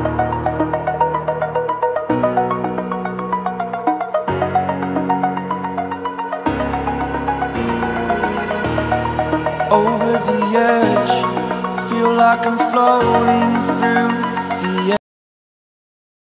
Over the edge, feel like I'm floating through